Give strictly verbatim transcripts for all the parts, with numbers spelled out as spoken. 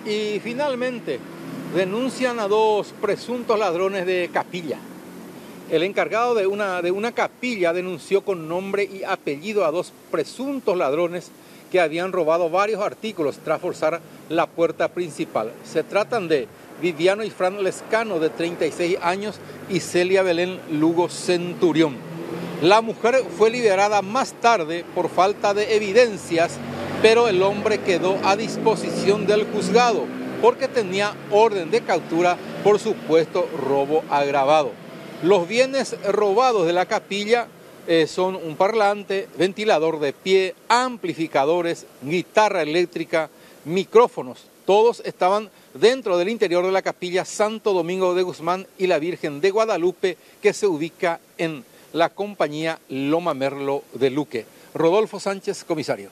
Y finalmente, denuncian a dos presuntos ladrones de capilla. El encargado de una, de una capilla denunció con nombre y apellido a dos presuntos ladrones que habían robado varios artículos tras forzar la puerta principal. Se tratan de Viviano y Fran Lescano, de treinta y seis años, y Celia Belén Lugo Centurión. La mujer fue liberada más tarde por falta de evidencias, pero el hombre quedó a disposición del juzgado porque tenía orden de captura por supuesto robo agravado. Los bienes robados de la capilla eh, son un parlante, ventilador de pie, amplificadores, guitarra eléctrica, micrófonos. Todos estaban dentro del interior de la capilla Santo Domingo de Guzmán y la Virgen de Guadalupe, que se ubica en la compañía Loma Merlo de Luque. Rodolfo Sánchez, comisario.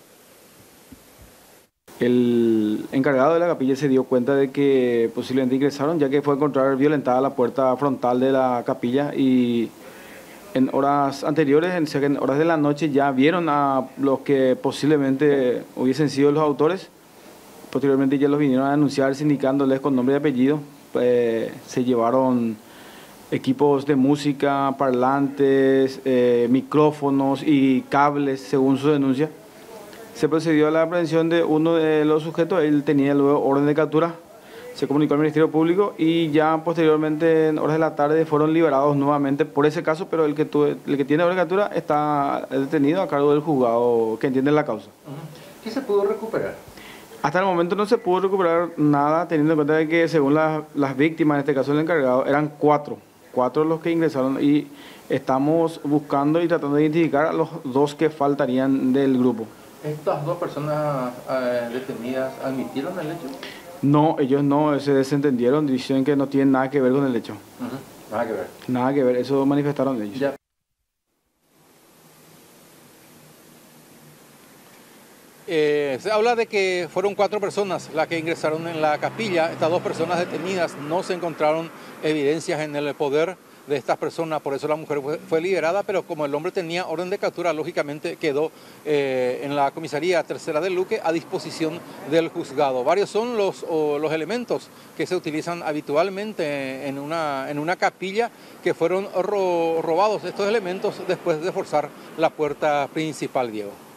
El encargado de la capilla se dio cuenta de que posiblemente ingresaron, ya que fue encontrar violentada la puerta frontal de la capilla, y en horas anteriores, en horas de la noche, ya vieron a los que posiblemente hubiesen sido los autores. Posteriormente ya los vinieron a denunciar, indicándoles con nombre y apellido. Eh, se llevaron equipos de música, parlantes, eh, micrófonos y cables, según su denuncia. Se procedió a la aprehensión de uno de los sujetos. Él tenía luego orden de captura, se comunicó al Ministerio Público y ya posteriormente, en horas de la tarde, fueron liberados nuevamente por ese caso, pero el que, tuve, el que tiene orden de captura está detenido a cargo del juzgado que entiende la causa. ¿Qué se pudo recuperar? Hasta el momento no se pudo recuperar nada, teniendo en cuenta de que según la, las víctimas, en este caso el encargado, eran cuatro, cuatro los que ingresaron, y estamos buscando y tratando de identificar a los dos que faltarían del grupo. ¿Estas dos personas eh, detenidas admitieron el hecho? No, ellos no, se desentendieron, dicen que no tienen nada que ver con el hecho. Uh-huh. Nada que ver. Nada que ver, eso manifestaron ellos. Ya. Eh, se habla de que fueron cuatro personas las que ingresaron en la capilla. Estas dos personas detenidas, no se encontraron evidencias en el poder de estas personas, por eso la mujer fue, fue liberada, pero como el hombre tenía orden de captura, lógicamente quedó eh, en la comisaría tercera del Luque a disposición del juzgado. Varios son los, o, los elementos que se utilizan habitualmente en una, en una capilla, que fueron ro, robados estos elementos después de forzar la puerta principal, Diego.